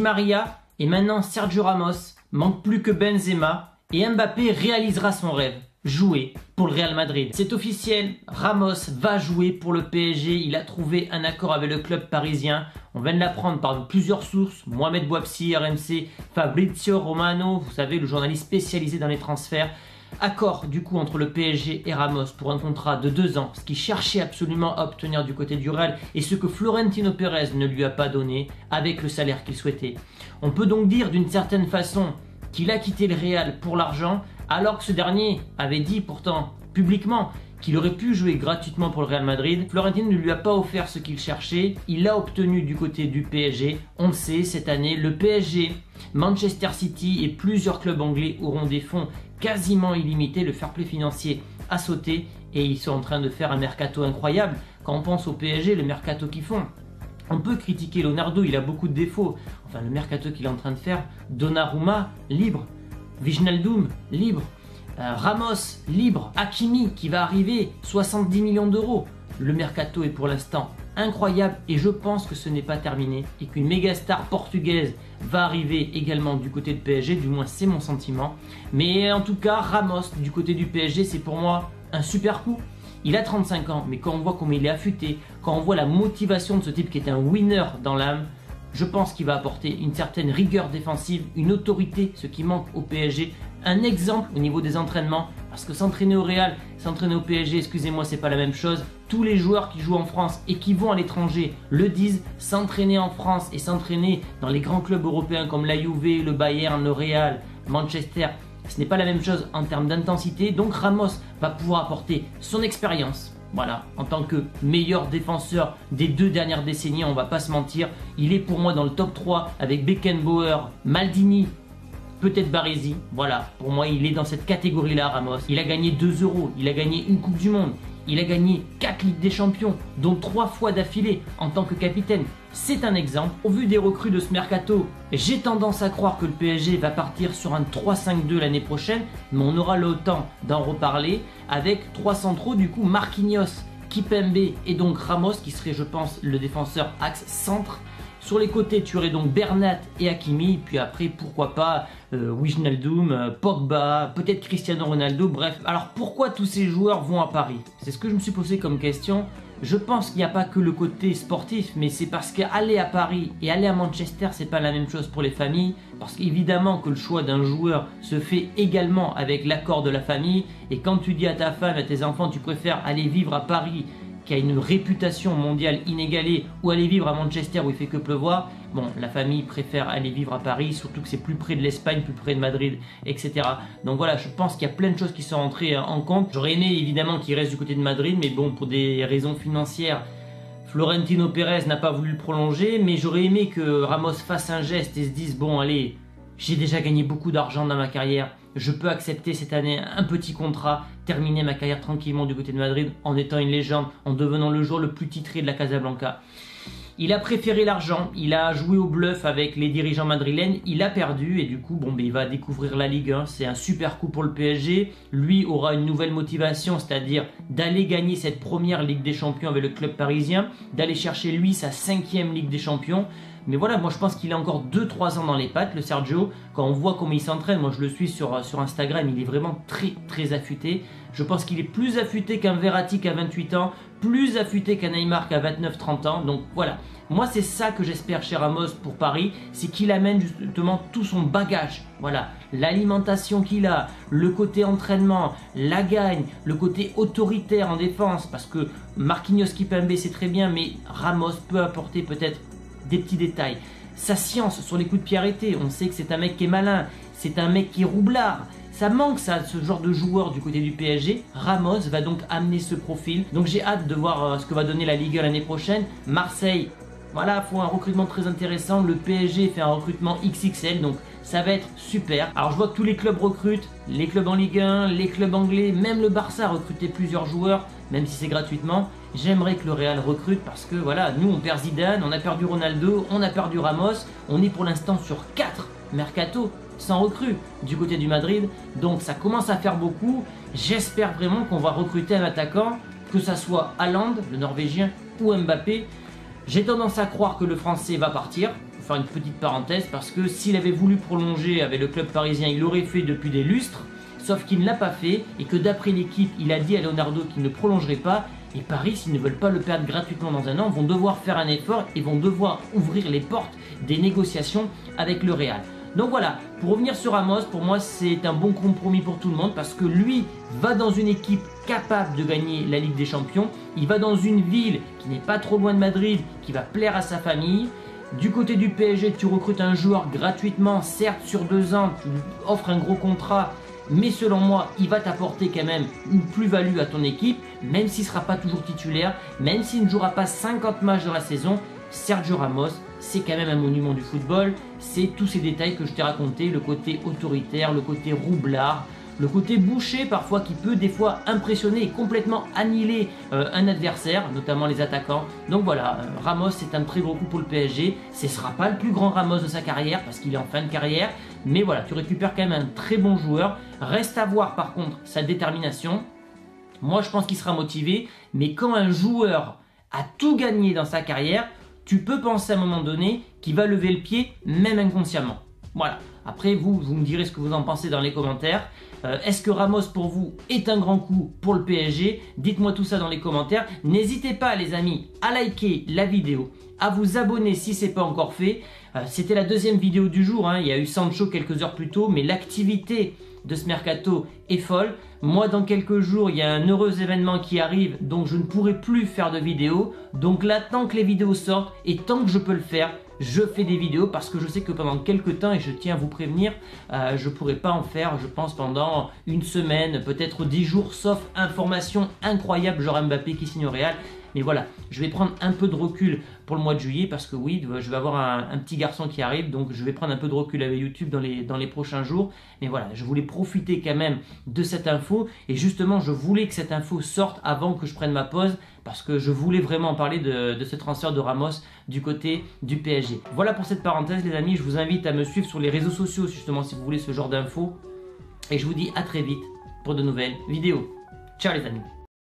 Maria et maintenant Sergio Ramos. Manque plus que Benzema et Mbappé réalisera son rêve. Jouer pour le Real Madrid. C'est officiel, Ramos va jouer pour le PSG. Il a trouvé un accord avec le club parisien. On vient de l'apprendre par plusieurs sources. Mohamed Bouabsi, RMC, Fabrizio Romano, vous savez, le journaliste spécialisé dans les transferts. Accord du coup entre le PSG et Ramos pour un contrat de 2 ans, ce qu'il cherchait absolument à obtenir du côté du Real et ce que Florentino Pérez ne lui a pas donné avec le salaire qu'il souhaitait. On peut donc dire d'une certaine façon qu'il a quitté le Real pour l'argent, alors que ce dernier avait dit pourtant publiquement qu'il aurait pu jouer gratuitement pour le Real Madrid. Florentino ne lui a pas offert ce qu'il cherchait, il l'a obtenu du côté du PSG. On le sait, cette année, le PSG, Manchester City et plusieurs clubs anglais auront des fonds quasiment illimités. Le fair play financier a sauté et ils sont en train de faire un mercato incroyable. Quand on pense au PSG, le mercato qu'ils font, on peut critiquer Leonardo, il a beaucoup de défauts. Enfin, le mercato qu'il est en train de faire, Donnarumma, libre. Wijnaldum, libre. Ramos, libre. Hakimi, qui va arriver, 70 millions d'euros. Le mercato est pour l'instant incroyable et je pense que ce n'est pas terminé et qu'une méga star portugaise va arriver également du côté de PSG, du moins c'est mon sentiment. Mais en tout cas, Ramos, du côté du PSG, c'est pour moi un super coup. Il a 35 ans, mais quand on voit comment il est affûté, quand on voit la motivation de ce type qui est un winner dans l'âme, je pense qu'il va apporter une certaine rigueur défensive, une autorité, ce qui manque au PSG, un exemple au niveau des entraînements, parce que s'entraîner au Real, s'entraîner au PSG, excusez-moi, c'est pas la même chose. Tous les joueurs qui jouent en France et qui vont à l'étranger le disent, s'entraîner en France et s'entraîner dans les grands clubs européens comme la Juve, le Bayern, le Real, Manchester, ce n'est pas la même chose en termes d'intensité. Donc Ramos va pouvoir apporter son expérience. Voilà, en tant que meilleur défenseur des 2 dernières décennies, on va pas se mentir, il est pour moi dans le top 3 avec Beckenbauer, Maldini, peut-être Baresi. Voilà, pour moi il est dans cette catégorie-là, Ramos. Il a gagné 2 euros, il a gagné une Coupe du Monde, il a gagné 4 Ligues des Champions, dont 3 fois d'affilée en tant que capitaine. C'est un exemple. Au vu des recrues de ce mercato, j'ai tendance à croire que le PSG va partir sur un 3-5-2 l'année prochaine, mais on aura le temps d'en reparler avec 3 centraux, du coup Marquinhos, Kimpembe et donc Ramos qui serait, je pense, le défenseur axe centre. Sur les côtés, tu aurais donc Bernat et Hakimi, puis après, pourquoi pas Wijnaldum, Pogba, peut-être Cristiano Ronaldo, bref. Alors pourquoi tous ces joueurs vont à Paris? C'est ce que je me suis posé comme question. Je pense qu'il n'y a pas que le côté sportif, mais c'est parce qu'aller à Paris et aller à Manchester, c'est pas la même chose pour les familles. Parce qu'évidemment que le choix d'un joueur se fait également avec l'accord de la famille. Et quand tu dis à ta femme, à tes enfants, tu préfères aller vivre à Paris, qui a une réputation mondiale inégalée, ou aller vivre à Manchester où il fait que pleuvoir, bon, la famille préfère aller vivre à Paris, surtout que c'est plus près de l'Espagne, plus près de Madrid, etc. Donc voilà, je pense qu'il y a plein de choses qui sont rentrées en compte. J'aurais aimé évidemment qu'il reste du côté de Madrid, mais bon, pour des raisons financières, Florentino Pérez n'a pas voulu le prolonger, mais j'aurais aimé que Ramos fasse un geste et se dise, bon allez, j'ai déjà gagné beaucoup d'argent dans ma carrière, je peux accepter cette année un petit contrat, terminer ma carrière tranquillement du côté de Madrid en étant une légende, en devenant le joueur le plus titré de la Casablanca. Il a préféré l'argent, il a joué au bluff avec les dirigeants madrilènes, il a perdu et du coup bon, il va découvrir la Ligue 1, c'est un super coup pour le PSG. Lui aura une nouvelle motivation, c'est-à-dire d'aller gagner cette première Ligue des Champions avec le club parisien, d'aller chercher lui sa 5e Ligue des Champions. Mais voilà, moi je pense qu'il a encore 2-3 ans dans les pattes, le Sergio. Quand on voit comment il s'entraîne, moi je le suis sur Instagram, il est vraiment très affûté. Je pense qu'il est plus affûté qu'un Verratti qui a 28 ans, plus affûté qu'un Neymar qui a 29-30 ans. Donc voilà, moi c'est ça que j'espère chez Ramos pour Paris, c'est qu'il amène justement tout son bagage. Voilà, l'alimentation qu'il a, le côté entraînement, la gagne, le côté autoritaire en défense. Parce que Marquinhos, Kimpembe c'est très bien, mais Ramos peut apporter peut-être des petits détails. Sa science sur les coups de pied arrêtés, on sait que c'est un mec qui est malin, c'est un mec qui est roublard. Ça manque ça, ce genre de joueur du côté du PSG. Ramos va donc amener ce profil. Donc j'ai hâte de voir ce que va donner la Ligue 1 l'année prochaine. Marseille, voilà, faut un recrutement très intéressant. Le PSG fait un recrutement XXL, donc ça va être super. Alors je vois que tous les clubs recrutent, les clubs en Ligue 1, les clubs anglais, même le Barça a recruté plusieurs joueurs, même si c'est gratuitement. J'aimerais que le Real recrute parce que voilà, nous on perd Zidane, on a perdu Ronaldo, on a perdu Ramos. On est pour l'instant sur 4 mercato sans recrue du côté du Madrid. Donc ça commence à faire beaucoup. J'espère vraiment qu'on va recruter un attaquant, que ça soit Haaland, le Norvégien, ou Mbappé. J'ai tendance à croire que le Français va partir. faut faire une petite parenthèse parce que s'il avait voulu prolonger avec le club parisien, il l'aurait fait depuis des lustres, sauf qu'il ne l'a pas fait et que d'après l'équipe, il a dit à Leonardo qu'il ne prolongerait pas. Et Paris, s'ils ne veulent pas le perdre gratuitement dans un an, vont devoir faire un effort et vont devoir ouvrir les portes des négociations avec le Real. Donc voilà, pour revenir sur Ramos, pour moi c'est un bon compromis pour tout le monde parce que lui va dans une équipe capable de gagner la Ligue des Champions, il va dans une ville qui n'est pas trop loin de Madrid, qui va plaire à sa famille. Du côté du PSG, tu recrutes un joueur gratuitement, certes sur 2 ans, tu lui offres un gros contrat, mais selon moi, il va t'apporter quand même une plus-value à ton équipe, même s'il ne sera pas toujours titulaire, même s'il ne jouera pas 50 matchs dans la saison. Sergio Ramos, c'est quand même un monument du football, c'est tous ces détails que je t'ai racontés, le côté autoritaire, le côté roublard, le côté boucher parfois qui peut des fois impressionner et complètement annihiler un adversaire, notamment les attaquants. Donc voilà, Ramos c'est un très gros coup pour le PSG, ce ne sera pas le plus grand Ramos de sa carrière parce qu'il est en fin de carrière, mais voilà, tu récupères quand même un très bon joueur. Reste à voir par contre sa détermination. Moi je pense qu'il sera motivé, mais quand un joueur a tout gagné dans sa carrière, tu peux penser à un moment donné qu'il va lever le pied, même inconsciemment. Voilà. Après, vous me direz ce que vous en pensez dans les commentaires. Est-ce que Ramos, pour vous, est un grand coup pour le PSG? Dites-moi tout ça dans les commentaires. N'hésitez pas, les amis, à liker la vidéo, à vous abonner si ce n'est pas encore fait. C'était la deuxième vidéo du jour, hein. Il y a eu Sancho quelques heures plus tôt, mais l'activité de ce mercato est folle. Moi, dans quelques jours, il y a un heureux événement qui arrive, donc je ne pourrai plus faire de vidéos. Donc là, tant que les vidéos sortent et tant que je peux le faire, je fais des vidéos parce que je sais que pendant quelques temps, et je tiens à vous prévenir, je ne pourrai pas en faire, je pense, pendant une semaine, peut-être 10 jours, sauf information incroyable, genre Mbappé qui signe au Real. Mais voilà, je vais prendre un peu de recul pour le mois de juillet parce que oui, je vais avoir un petit garçon qui arrive, donc je vais prendre un peu de recul avec YouTube dans les prochains jours. Mais voilà, je voulais profiter quand même de cette info et justement, je voulais que cette info sorte avant que je prenne ma pause parce que je voulais vraiment parler de ce transfert de Ramos du côté du PSG. Voilà pour cette parenthèse les amis, je vous invite à me suivre sur les réseaux sociaux justement si vous voulez ce genre d'infos. Et je vous dis à très vite pour de nouvelles vidéos. Ciao les amis.